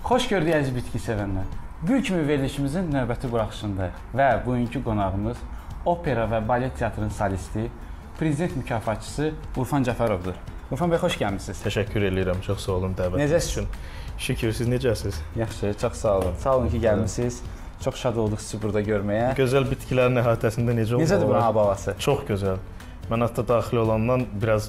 Xoş gördük əziz bitki sevənlər. Bu kimi verilişimizin növbəti buraxışındayıq və bugünkü qonağımız opera və balet teatrının solisti, prezident mükafatçısı Urfan Cəfərovdur. Urfan bəy, xoş gəlmisiniz. Təşəkkür edirəm, çox sağ olun dəvətiniz üçün. Şükür, siz necəsiniz? Yaxşı, çox sağ olun. Sağ olun ki, gəlmisiniz. Çox şad olduq sizi burada görməyə. Gözəl bitkilərin əhatəsində necə olmalı? Necədir buranın hava-havası? Çox gözəl. Mən hətta daxil olandan biraz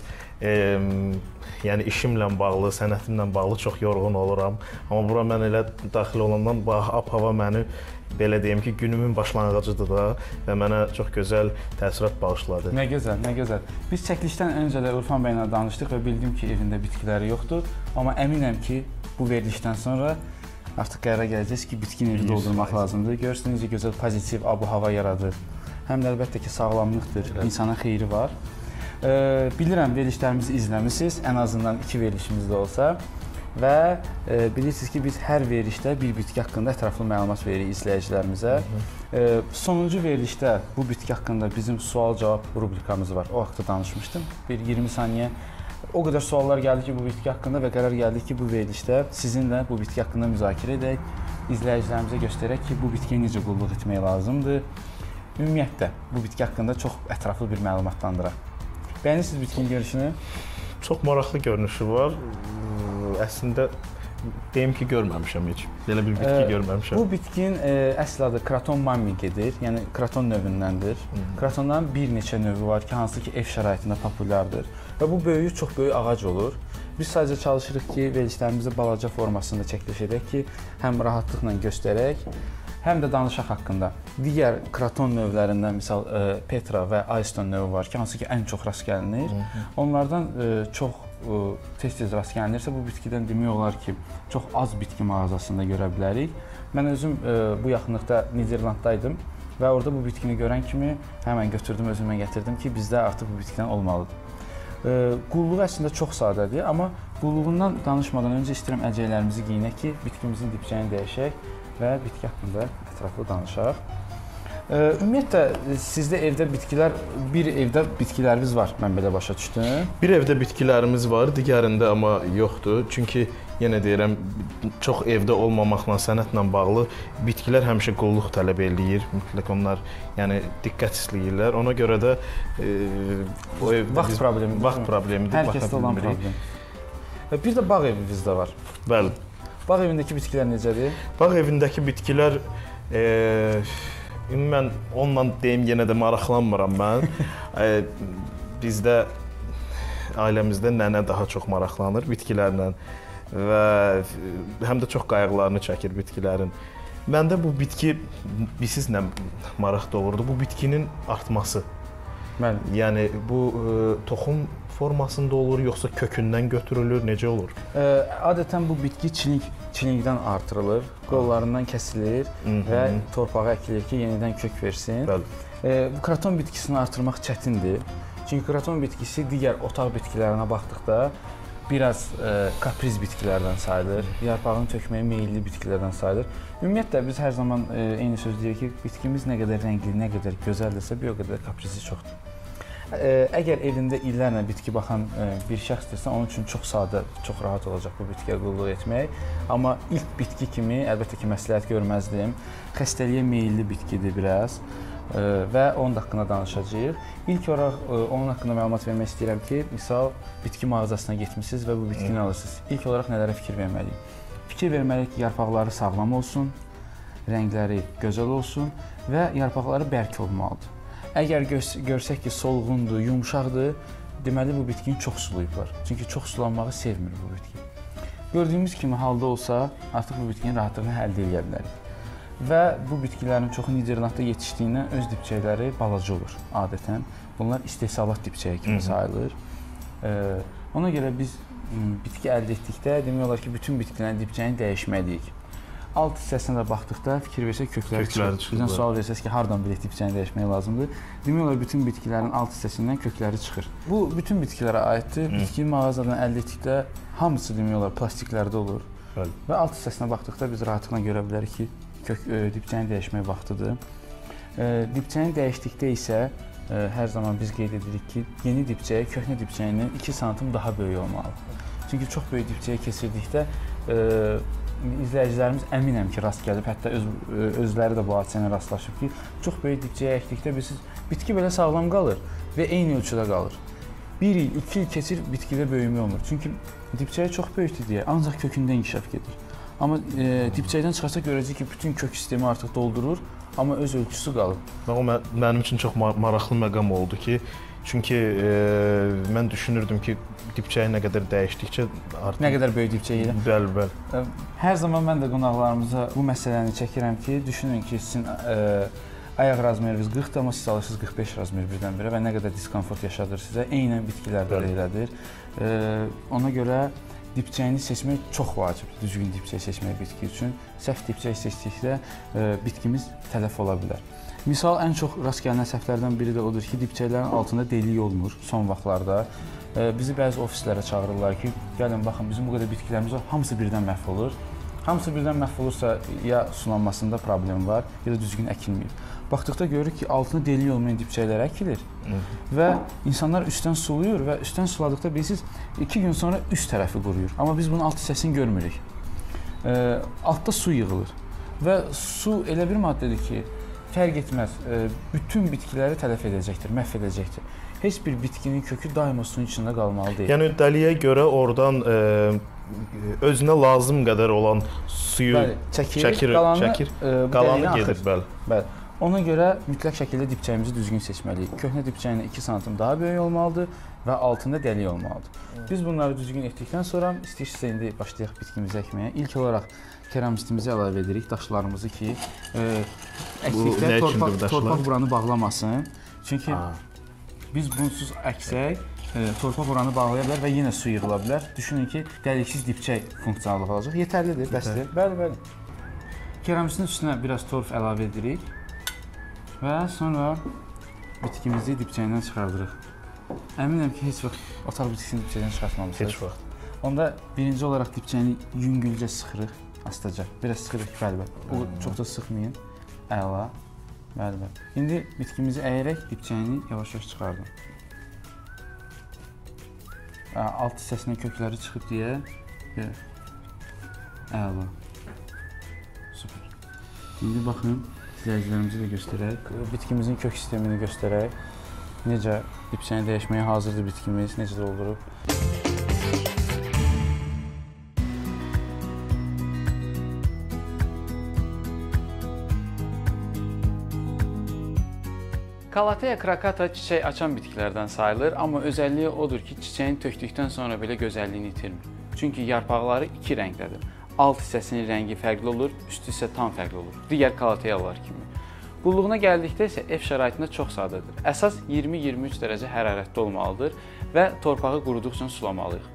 yəni işimlə bağlı, sənətimlə bağlı çox yorğun oluram. Amma bura mən elə daxil olandan hava məni belə deyim ki, günümün başlanğıcıdır da və mənə çox gözəl təəssürat bağışladı. Nə gözəl, nə gözəl. Biz çəkilişdən öncə də Urfan bəylə danışdıq və bildim ki, evində bitkiləri yoxdur. Amma əminəm ki, bu verilişdən sonra artıq qərara gələcəksiniz ki, bitkini evi doldurmaq lazımdır. Görürsünüz necə gözəl pozitiv abu-hava yaradır. Həm də əlbəttə ki, sağlamlıqdır, insana xeyri var. Bilirəm, verilişlərimizi izləmisiniz, ən azından 2 verilişimiz də olsa. Və bilirsiniz ki, biz hər verilişdə bir bitki haqqında ətraflı məlumat veririk izləyicilərimizə. Sonuncu verilişdə bu bitki haqqında bizim sual-cavab rubrikamız var. O haqda danışmışdım. Bir 20 saniyə. O qədər suallar gəldi ki, bu bitki haqqında və qərar gəldi ki, bu verilişdə sizinlə bu bitki haqqında müzakirə edək. İzləyicilərimizə göstərək ki, bu bitkiyə necə qulluq etmək lazımdır. Ümumiyyətlə, bu bitki haqqında çox ətraflı bir məlumatlandıraq. Bəyənirsiniz bitkinin görünüşünü? Çox maraqlı görünüşü var. Əslində, deyim ki, görməmişəm heç. Belə bir bitki görməmişəm. Bu bitkinin əsl adı Kraton mammigedir, yəni kraton növündəndir. Kratonların bir neçə növü var ki, hansı ki, ev şəraitində populyardır. Və bu böyüyü çox böyük ağac olur. Biz sadəcə çalışırıq ki, verilişlərimizi balaca formasında çəkiliş edək ki, həm rahatlıqla göstərək, həm də danışaq haqqında. Digər kraton növlərindən, misal Petra və Aiston növü var ki, hansı ki, ən çox rast gəlinir. Onlardan çox tez-tez rast gələnirsə, bu bitkidən demək olar ki, çox az bitki mağazasında görə bilərik. Mən özüm bu yaxınlıqda Niderlanddaydım və orada bu bitkini görən kimi həmən götürdüm, özümə gətirdim ki, bizdə artıq bu bitkidən olmalıdır. Qulluğu əslində çox sadədir, amma qulluğundan danışmadan öncə istəyirəm əlcəklərimizi geyinək ki, bitkimizin dibçəyini dəyişək və bitki haqqında ətraflı danışaq. Ümumiyyətlə, sizdə evdə bitkilər, bir evdə bitkiləriniz var, mən belə başa düşdüm. Bir evdə bitkilərimiz var, digərində amma yoxdur. Çünki yenə deyirəm, çox evdə olmamaqla, sənətlə bağlı bitkilər həmişə qulluq tələb eləyir. Mütləq onlar yəni diqqət istəyirlər. Ona görə də o evdə vaxt problemidir. Hər kəsdə olan problem. Bir də bağ evimizdə var. Bəli. Bağ evindəki bitkilər necədir? Bağ evindəki bitkilər mən onunla deyim, yenə də maraqlanmıram mən. Bizdə, ailəmizdə nənə daha çox maraqlanır bitkilərlə və həm də çox qayğılarını çəkir bitkilərin. Məndə bu bitki, bilirsiniz nə maraq doğurdu? Bu bitkinin artması. Yəni, bu toxum formasında olur, yoxsa kökündən götürülür, necə olur? Adətən bu bitki çilingdən artırılır, qollarından kəsilir və torpağa əkilir ki, yenidən kök versin. Bu kraton bitkisini artırmaq çətindir. Çünki kraton bitkisi digər otaq bitkilərinə baxdıqda biraz kapriz bitkilərdən sayılır, yarpağını tökməyə meyilli bitkilərdən sayılır. Ümumiyyətlə, biz hər zaman eyni söz deyirik ki, bitkimiz nə qədər rəngli, nə qədər gözəldirsə, bir o qədər kaprizi çoxdur. Əgər evində illərlə bitki baxan bir şəxsdirsə, onun üçün çox sadə, çox rahat olacaq bu bitkiyə qulluq etmək. Amma ilk bitki kimi, əlbəttə ki, məsləhət görməzdim. Xəstəliyə meyilli bitkidir biraz və onun haqqında danışacağıq. İlk olaraq onun haqqında məlumat vermək istəyirəm ki, misal, bitki mağazasına getmişsiniz və bu bitkini alırsınız. İlk olaraq nələrə fikir verməliyik? Fikir verməliyik ki, yarpaqları sağlam olsun, rəngləri gözəl olsun və yarpaqları bərk olmalıdır. Əgər görsək ki, solğundur, yumşaqdır, deməli bu bitkini çox sulayıblar. Çünki çox sulanmağı sevmir bu bitki. Gördüyümüz kimi halda olsa, artıq bu bitkinin rahatlığını əldə edə bilərik. Və bu bitkilərin çoxu Niderlandda yetişdiyindən öz dibçəkləri balaca olur adətən. Bunlar istehsalat dibçəyi kimi sayılır. Ona görə biz bitki əldə etdikdə demək olar ki, bütün bitkilərin dibçəyini dəyişməliyik. Alt hissəsinə də baxdıqda fikir versək kökləri çıxır. Bizdən sual versəz ki, hardan bilək dibçəni dəyişmək lazımdır? Demək olar bütün bitkilərin alt hissəsindən kökləri çıxır. Bu bütün bitkilərə aiddir. Bitkini mağazadan əldə etdikdə hamısı demək olar plastiklərdə olur. Və alt hissəsinə baxdıqda biz rahatlıqla görə bilərik ki, dibçəni dəyişmək vaxtıdır. Dibçəni dəyişdikdə isə hər zaman biz qeyd edirik ki, yeni dibçəyə köhnə dibçəyinin 2 sm daha böyük olmalıdır. Çünki çox böyük dibçəyə keçirdikdə izləyicilərimiz əminəm ki, rast gəlib, hətta özləri də bu hadisəyə rastlaşıb ki, çox böyük dibçəyə əkdikdə bilirsiniz, bitki belə sağlam qalır və eyni ölçüdə qalır. 1 il, 2 il keçir, bitkidə böyümə olmur. Çünki dibçəyi çox böyükdür deyə ancaq kökündə inkişaf gedir. Amma dibçəkdən çıxarsa görəcək ki, bütün kök sistemi artıq doldurur, amma öz ölçüsü qalır. O mənim üçün çox maraqlı məqam oldu ki, çünki mən düşünürdüm ki, dibçəyi nə qədər dəyişdikcə artıq... Nə qədər böyük dibçəyi ilə. Bəli, bəli. Hər zaman mən də qonaqlarımıza bu məsələni çəkirəm ki, düşünün ki, sizin ayaq razmeriniz 40-dır, amma siz alırsınız 45 razmer birdən-birə və nə qədər diskomfort yaşadır sizə, eynən bitkilərdə də elədir. Ona görə dibçəyini seçmək çox vacibdir, düzgün dibçək seçmək bitki üçün. Səhv dibçək seçdikdə bitkimiz tələf ola bilər. Misal, ən çox rast gəlinən səhvlərdən biri də odur ki, dibçəklərin altında delik olmur son vaxtlarda. Bizi bəzi ofislərə çağırırlar ki, gəlin, baxın, bizim bu qədər bitkilərimiz var, hamısı birdən məhv olur. Hamısı birdən məhv olursa, ya sulanmasında problem var, ya da düzgün əkilməyib. Baxdıqda görürük ki, altında delik olmayan dibçəklər əkilir və insanlar üstdən sulayır və üstdən suladıqda bilirsiniz, 2 gün sonra üst tərəfi quruyur. Amma biz bunun alt hissəsini görmürük. Altda su yığılır və su elə bir maddədir ki, fərq etməz, bütün bitkiləri tələf edəcəkdir, məhv edəcəkdir. Heç bir bitkinin kökü daima suyun içində qalmalı deyil. Yəni, dəliyə görə oradan özünə lazım qədər olan suyu çəkir, qalanı gedir. Bəli. Ona görə mütləq şəkildə dibçəyimizi düzgün seçməliyik. Köhnə dibçəyinə 2 sm daha böyük olmalıdır və altında dəlik olmalıdır. Biz bunları düzgün etdikdən sonra istəyirsinizsə indi başlayaq bitkimizi əkməyə. İlk olaraq keramistimizi əlavə edirik, daşlarımızı ki, əkdikdə torpaq buranı bağlamasın. Çünki biz bunsuz əksək, torpaq buranı bağlaya bilər və yenə su yığıla bilər. Düşünün ki, dəliksiz dibçək funksiyonallığı olacaq. Yetərlidir, bəsdir. Bəli. Keramistin üstünə biraz torf əlavə edirik və sonra bitkimizi dibçəyindən çıxardırıq. Əminəm ki, heç vaxt otaq bitkisini dibçəkdən çıxartmamışsınız. Heç vaxt. Onda birinci olaraq dibçəyini yüngülcə sıxırıq, astaca. Biraz sıxırıq ki, bəli. O çox da sıxmayın. Əla. Bəli. İndi bitkimizi əyərək dibçəyini yavaş-yavaş çıxardım. Alt hissəsinə kökləri çıxıb deyə. Əla. Super. İndi baxın, izləyicilərimizi də göstərək. Bitkimizin kök sistemini göstərək. Necə dibçəni dəyişməyə hazırdır bitkimiz, necə doldurub. Calathea crocata çiçək açan bitkilərdən sayılır, amma özəlliyi odur ki, çiçəyin tökdükdən sonra belə gözəlliyini itirmir. Çünki yarpaqları 2 rəngdədir. Alt hissəsinin rəngi fərqli olur, üst hissə tam fərqli olur. Digər Calathealar kimi. Qulluğuna gəldikdə isə ev şəraitində çox sadədir. Əsas 20-23 dərəcə hərarətdə olmalıdır və torpağı quruduqca sulamalıyıq.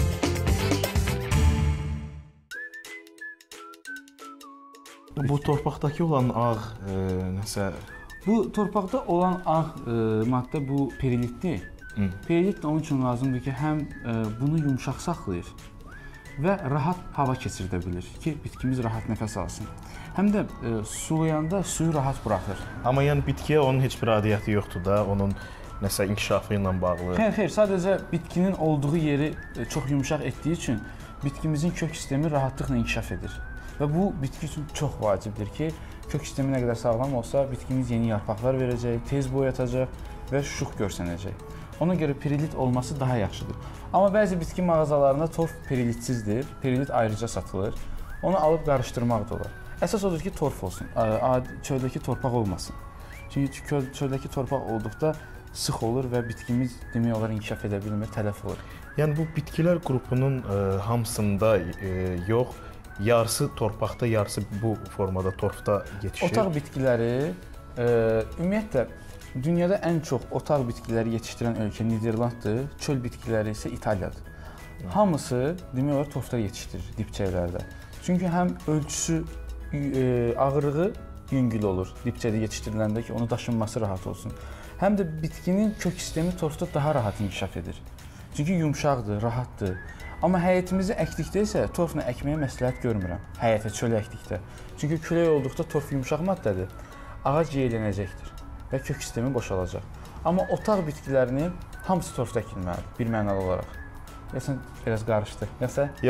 Bu torpaqdakı olan ağ nəsə... Bu torpaqda olan ağ maddə bu perilitdir. Perilit də onun üçün lazımdır ki, həm bunu yumşaq saxlayır və rahat hava keçirdə bilir ki, bitkimiz rahat nəfəs alsın. Həm də sulayanda suyu rahat buraxır. Amma yəni bitkiyə onun heç bir adiyyəti yoxdur da, onun nəsə inkişafı ilə bağlı. Xeyr, sadəcə bitkinin olduğu yeri çox yumşaq etdiyi üçün bitkimizin kök sistemi rahatlıqla inkişaf edir. Və bu bitki üçün çox vacibdir ki, kök sistemi nə qədər sağlam olsa, bitkimiz yeni yarpaqlar verəcək, tez boyatacaq və şux görsənəcək. Ona görə perilit olması daha yaxşıdır. Amma bəzi bitki mağazalarında torf perilitsizdir, perilit ayrıca satılır. Onu alıb qarışdırmaq da olar. Əsas odur ki, torf olsun, çöldəki torpaq olmasın. Çünki çöldəki torpaq olduqda sıx olur və bitkimiz demək olar inkişaf edə bilmir, tələf olur. Yəni bu bitkilər qrupunun hamısında yox, yarısı torpaqda, yarısı bu formada torfda yetişir. Otaq bitkiləri, ümumiyyətlə, dünyada ən çox otaq bitkiləri yetişdirən ölkə Niderlanddır, çöl bitkiləri isə İtaliyadır. Hamısı, demək olar, torfda yetişdirir dibçəklərdə. Çünki həm ölçüsü, ağırlığı yüngül olur dibçədə yetişdiriləndə ki, onu daşınması rahat olsun. Həm də bitkinin kök sistemi torfda daha rahat inkişaf edir. Çünki yumşaqdır, rahatdır. Amma həyətimizi əkdikdə isə torfla əkməyə məsləhət görmürəm, həyətə, çölə əkdikdə. Çünki külək olduqda torf yumşaq maddədir, ağac yiyələnəcəkdir və kök sistemi boşalacaq. Amma otaq bitkilərini hamısı torfda əkilməlidir, bir mənalı olaraq. Yasən, biraz qarışdı. Yoxsa? Yox,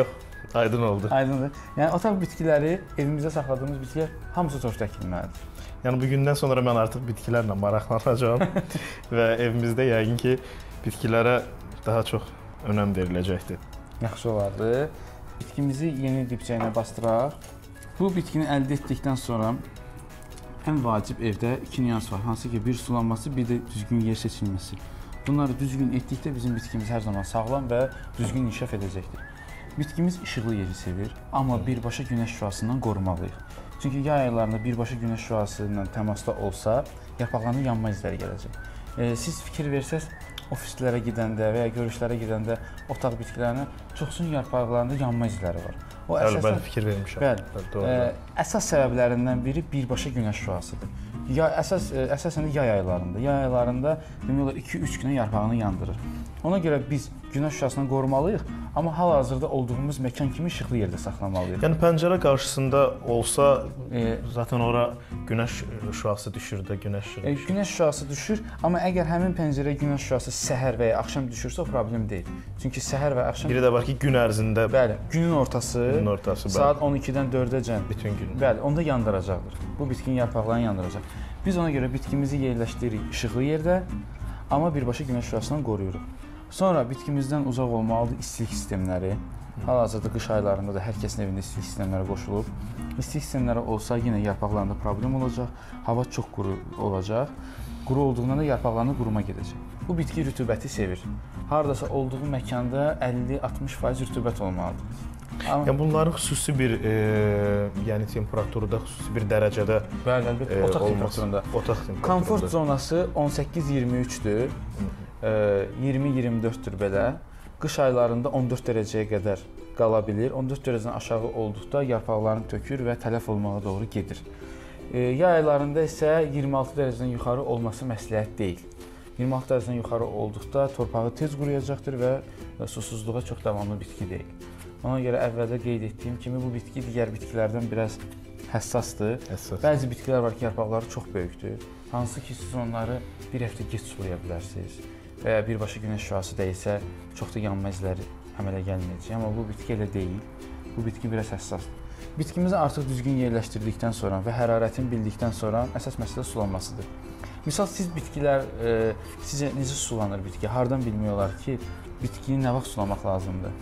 Aydın oldu. Aydındır. Yəni otaq bitkiləri, evimizdə saxladığımız bitkilər hamısı tortda əkilməlidir. Yəni bu gündən sonra mən artıq bitkilərlə maraqlanacağam və evimizdə yəqin ki, bitkilərə daha çox önəm veriləcəkdir. Yaxşı olardı. Bitkimizi yeni dibçəyinə bastıraq. Bu bitkini əldə etdikdən sonra ən vacib evdə 2 nüans var. Hansı ki, bir sulanması, bir də düzgün yer seçilməsi. Bunları düzgün etdikdə bizim bitkimiz hər zaman sağlam və düzgün inkişaf edəcəkdir. Bitkimiz işıqlı yeri sevir, amma birbaşa günəş şüasından qorumalıyıq. Çünki yay aylarında birbaşa günəş şüası ilə təmasda olsa, yarpaqlarında yanma izləri gələcək. Siz fikir versəz, ofislərə gedəndə və ya görüşlərə gedəndə otaq bitkilərinə çoxsun yarpaqlarında yanma izləri var. O əsasən fikir vermişəm. Bəli. Əsas səbəblərindən biri birbaşa günəş şüasıdır. Əsasən də yay aylarında. Yay aylarında demək olar 2-3 günə yarpağını yandırır. Ona görə biz günəş şüasından qorumalıyıq, amma hal-hazırda olduğumuz məkan kimi işıqlı yerdə saxlamalıyıq. Yəni pəncərə qarşısında olsa, zaten ora günəş şüası düşür də, günəş işığı düşür. Günəş şüası düşür, amma əgər həmin pəncərəyə günəş şüası səhər və ya axşam düşürsə, o problem deyil. Çünki səhər və axşam... Biri də var ki, gün ərzində... Bəli, günün ortası, saat 12-dən 4-əcən bütün gün. Bəli, onda yandıracaqdır. Bu bitkinin yarpaqlarını yandıracaq. Biz ona görə bitkimizi yerləşdiririk işıqlı yerdə, amma birbaşa günəş şüasından qoruyuruq. Sonra bitkimizdən uzaq olmalıdır istilik sistemləri. Hal-hazırda qış aylarında da hər kəsin evində istilik sistemləri qoşulub. İstilik sistemləri olsa yenə yarpaqlarında problem olacaq, hava çox quru olacaq. Quru olduğundan da yarpaqlarında quruma gedəcək. Bu bitki rütubəti sevir. Hardasa olduğu məkanda 50-60% rütubət olmalıdır. Yəni bunların xüsusi bir yəni temperaturda, xüsusi bir dərəcədə bəli, əlbəttə, otaq temperaturunda. Otaq temperaturunda. Komfort zonası 18-23-dür. 20-24-dür belə. Qış aylarında 14 dərəcəyə qədər qala bilir. 14 dərəcədən aşağı olduqda yarpaqlarını tökür və tələf olmağa doğru gedir. Yay aylarında isə 26 dərəcədən yuxarı olması məsləhət deyil. 26 dərəcədən yuxarı olduqda torpağı tez quruyacaqdır və susuzluğa çox davamlı bitki deyil. Ona görə əvvəldə qeyd etdiyim kimi bu bitki digər bitkilərdən biraz həssasdır. Bəzi bitkilər var ki, yarpaqları çox böyükdür. Hansı ki, siz onları bir həftə gec sulaya bilərsiniz və ya birbaşa günəş şüası dəysə, çox da yanma izləri əmələ gəlməyəcək. Amma bu bitki elə deyil. Bu bitki biraz həssasdır. Bitkimizi artıq düzgün yerləşdirdikdən sonra və hərarətini bildikdən sonra əsas məsələ sulanmasıdır. Misal, siz bitkilər, sizcə necə sulanır bitki? Hardan bilmək olar ki, bitkini nə vaxt sulamaq lazımdır?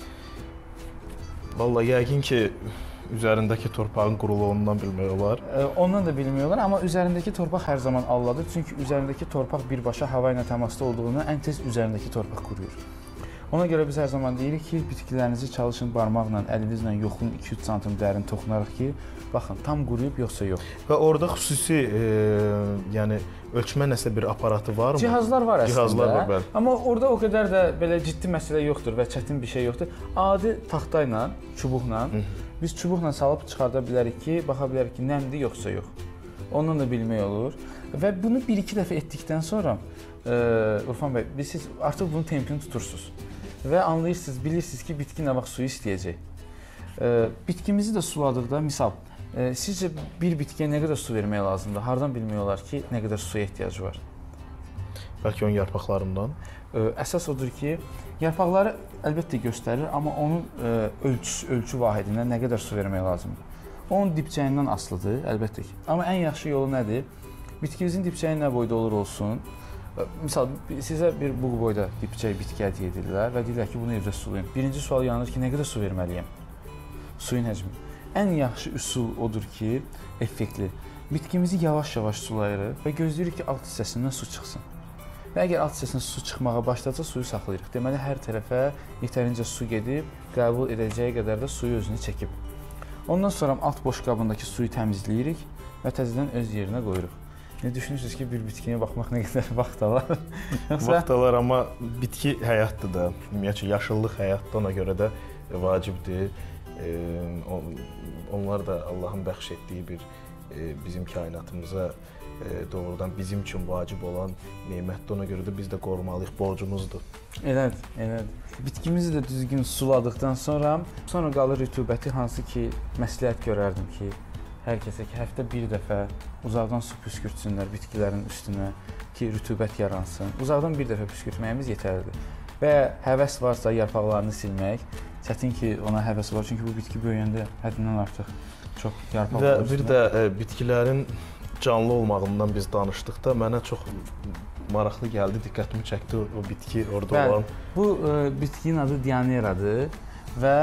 Vallahi yəqin ki, üzərindəki torpağın quruluğundan bilmək olar. Ondan da bilmək olar, amma üzərindəki torpaq hər zaman alladır. Çünki üzərindəki torpaq birbaşa hava ilə təmasda olduğundan ən tez üzərindəki torpaq quruyur. Ona görə biz hər zaman deyirik ki, bitkilərinizi çalışın barmaqla, əlinizlə yoxun 2-3 sm dərin toxunaraq ki, baxın, tam quruyub yoxsa yox. Və orada xüsusi, yəni ölçmə nəsə bir aparatı varmı? Cihazlar var əslində. Cihazlar var, bəli. Amma orada o qədər də belə ciddi məsələ yoxdur və çətin bir şey yoxdur. Adi taxta ilə, çubuqla, biz çubuqla salıb çıxarda bilərik ki, baxa bilərik ki, nəmdir yoxsa yox. Ondan da bilmək olur. Və bunu 1-2 dəfə etdikdən sonra, Urfan bəy, siz artıq bunun tempini tutursunuz. Və anlayırsınız, bilirsiniz ki, bitki nə vaxt suyu istəyəcək. Bitkimizi də suladıqda, misal, sizcə bir bitkiyə nə qədər su vermək lazımdır? Hardan bilmək olar ki, nə qədər suya ehtiyacı var? Bəlkə onun yarpaqlarından? Əsas odur ki, yarpaqları əlbəttə göstərir, amma onun ölçü vahidindən nə qədər su vermək lazımdır? Onun dibçəyindən asılıdır, əlbəttə ki. Amma ən yaxşı yolu nədir? Bitkimizin dibçəyi nə boyda olur olsun. Misal, sizə bir bu boyda dibçək bitki hədiyyə edirlər və deyirlər ki, bunu evdə sulayın. Birinci sual yanır ki, nə qədər su verməliyəm? Suyun həcmi. Ən yaxşı üsul odur ki, effektli. Bitkimizi yavaş-yavaş sulayırıq və gözləyirik ki, alt hissəsindən su çıxsın. Və əgər alt hissəsindən su çıxmağa başladsa, suyu saxlayırıq. Deməli, hər tərəfə yetərincə su gedib, qəbul edəcəyi qədər də suyu özünü çəkib. Ondan sonra alt boş qabındakı suyu təmizləyirik və təzədən öz yerinə qoyuruq. Ne düşünürsünüz ki, bir bitkiyə baxmaq nə qədər vaxt alar? Vaxt alar, amma bitki həyatdır da. Ümumiyyətlə, yaşıllıq həyatda ona görə də vacibdir. Onlar da Allahın bəxş etdiyi bir bizim kainatımıza doğrudan bizim üçün vacib olan nemətdir. Ona görə də biz də qorumalıyıq, borcumuzdur. Elədir, elədir. Bitkimizi də düzgün suladıqdan sonra qalır rütubəti, hansı ki, məsləhət görərdim ki, hər kəsə ki, həftə bir dəfə uzaqdan su püskürtsünlər bitkilərin üstünə ki, rütubət yaransın. Uzaqdan bir dəfə püskürtməyimiz yetərlidir. Və həvəs varsa yarpaqlarını silmək, çətin ki, ona həvəsi var. Çünki bu bitki böyüyəndə həddindən artıq çox yarpaq və olur. Bir də bitkilərin canlı olmağından biz danışdıqda mənə çox maraqlı gəldi, diqqətimi çəkdi o bitki orada olan. Bu bitkinin adı Dianeradır və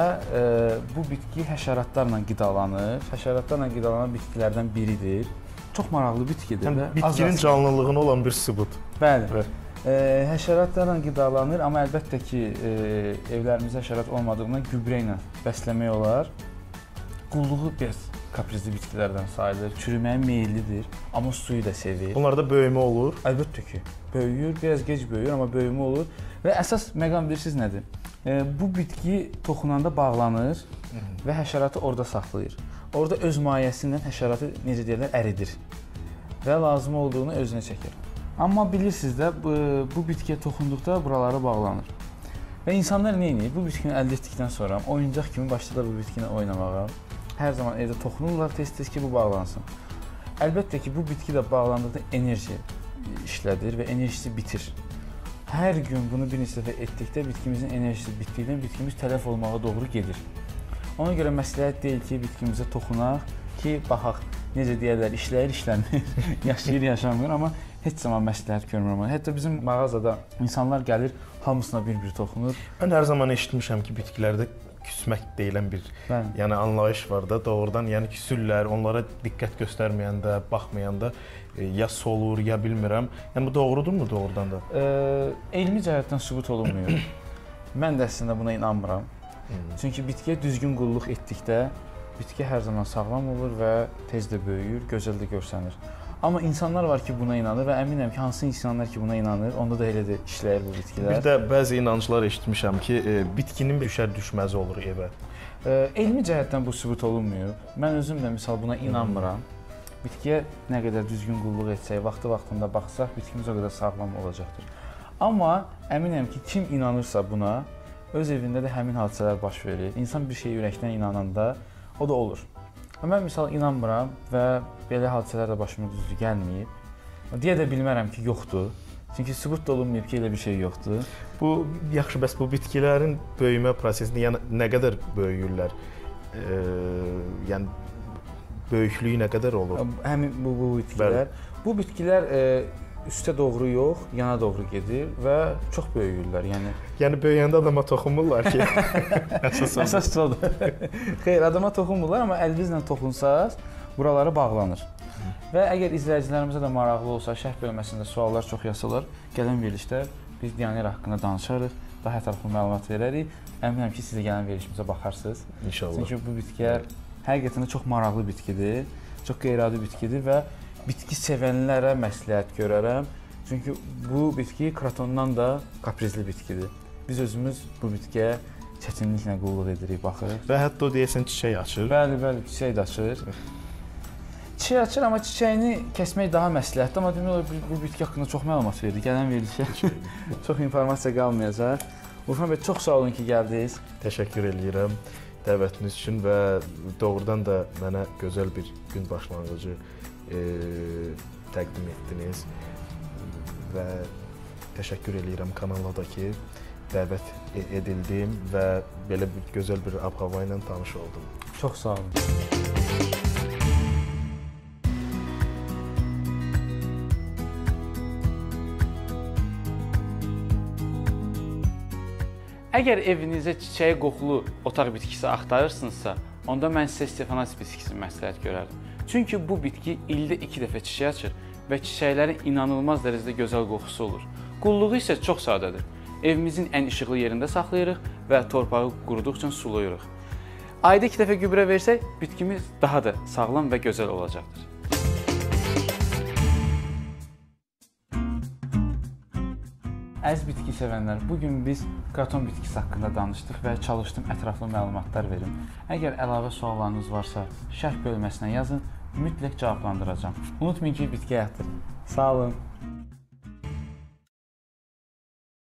bu bitki həşəratlarla qidalanır. Həşəratlarla qidalanan bitkilərdən biridir. Çox maraqlı bitkidir. Bitkinin canlılığına olan bir sübut. Bəli. Həşəratlarla qidalanır, amma əlbəttə ki, evlərimizdə həşərat olmadığından gübrə ilə bəsləmək olar. Qulluğu biraz kaprizli bitkilərdən sayılır, çürüməyə meyillidir, amma suyu da sevir. Bunlarda böyümə olur? Əlbəttə ki, böyüyür, biraz gec böyüyür, amma böyümə olur. Və əsas məqam bilirsiniz nədir? Bu bitki toxunanda bağlanır və həşəratı orada saxlayır. Orada öz mayəsi ilə həşəratı, necə deyirlər, əridir və lazım olduğunu özünə çəkir. Amma bilirsiniz də, bu bitkiyə toxunduqda buraları bağlanır. Və insanlar nə edir? Bu bitkini əldə etdikdən sonra oyuncaq kimi başlayırlar bu bitkini oynamağa. Hər zaman evdə toxunurlar tez-tez ki, bu bağlansın. Əlbəttə ki, bu bitki də bağlandıqda enerji işlədir və enerjisi bitir. Hər gün bunu bir neçə dəfə etdikdə bitkimizin enerjisi bitdikdən bitkimiz tələf olmağa doğru gedir. Ona görə məsləhət deyil ki, bitkimizə toxunaq ki, baxaq, necə deyərlər, işləyir, işləmir, yaşayır, yaşamır, amma heç zaman məsləhət görmürəm. Hətta bizim mağazada insanlar gəlir, hamısına bir-bir toxunur. Mən hər zaman eşitmişəm ki, bitkilərdə küsmək deyilən bir yəni anlayış var da, doğrudan yəni küsürlər, onlara diqqət göstərməyəndə, baxmayanda ya solur, ya bilmirəm. Yəni bu doğrudurmu doğrudan da? Elmi cəhətdən sübut olunmuyor. Mən də əslində buna inanmıram. Çünki bitkiyə düzgün qulluq etdikdə bitki hər zaman sağlam olur və tez də böyüyür, gözəl də görsənir. Amma insanlar var ki, buna inanır və əminəm ki, hansı insanlar ki, buna inanır, onda da elə də işləyir bu bitkilər. Bir də bəzi inanclar eşitmişəm ki, bitkinin düşər-düşməzi olur evə. Elmi cəhətdən bu sübut olunmuyor. Mən özüm də misal buna inanmıram. Bitkiyə nə qədər düzgün qulluq etsək, vaxtı-vaxtında baxsaq, bitkimiz o qədər sağlam olacaqdır. Amma əminəm ki, kim inanırsa buna, öz evində də həmin hadisələr baş verir. İnsan bir şeyə ürəkdən inananda o da olur. Mən misal inanmıram və belə hadisələr də başıma düzdür gəlməyib. Deyə də bilmərəm ki, yoxdur. Çünki sübut da olunmayıb ki, elə bir şey yoxdur. Bu yaxşı, bəs bu bitkilərin böyümə prosesində yəni nə qədər böyüyürlər? Yəni böyüklüyü nə qədər olur? Həmin bu bitkilər. Bəli. Bu bitkilər üstə doğru yox, yana doğru gedir və çox böyüyürlər. Yəni böyüyəndə adama toxunmurlar ki. Əsas odur. Xeyr, adama toxunmurlar, amma əlinizlə toxunsaz buraları bağlanır. Və əgər izləyicilərimizə də maraqlı olsa, şərh bölməsində suallar çox yazılır. Gələn verilişdə biz Dianera haqqında danışarıq, daha ətraflı məlumat verərik. Əminəm ki, siz də gələn verilişimizə baxarsınız. İnşallah. Çünki bu bitkilər həqiqətən də çox maraqlı bitkidir, çox qeyri-adi bitkidir və bitki sevənlərə məsləhət görərəm. Çünki bu bitki kratondan da kaprizli bitkidir. Biz özümüz bu bitkiyə çətinliklə qulluq edirik, baxırıq. Və hətta o deyəsən çiçək açır. Bəli, çiçək də açır. Çiçək açır, amma çiçəyini kəsmək daha məsləhətdir. Amma demək olar bu bitki haqqında çox məlumat verdi. Gələn verilişə çox informasiya qalmayacaq. Urfan bəy, çox sağ olun ki, gəldiniz. Təşəkkür edirəm dəvətiniz üçün və doğrudan da mənə gözəl bir gün başlanğıcı təqdim etdiniz və təşəkkür edirəm kanala da ki, dəvət edildim və belə bir gözəl bir ab-hava ilə tanış oldum. Çox sağ olun. Əgər evinizə çiçəyi qoxulu otaq bitkisi axtarırsınızsa, onda mən sizə Stefanas bitkisini məsləhət görərdim. Çünki bu bitki ildə 2 dəfə çiçək açır və çiçəklərin inanılmaz dərəcədə gözəl qoxusu olur. Qulluğu isə çox sadədir. Evimizin ən işıqlı yerində saxlayırıq və torpağı quruduqca sulayırıq. Ayda 2 dəfə gübrə versək, bitkimiz daha da sağlam və gözəl olacaqdır. Əziz bitki sevənlər, bugün biz kraton bitkisi haqqında danışdıq və çalışdım ətraflı məlumatlar verim. Əgər əlavə suallarınız varsa, şərh bölməsinə yazın, mütləq cavablandıracağam. Unutmayın ki, bitki həyatdır. Sağ olun.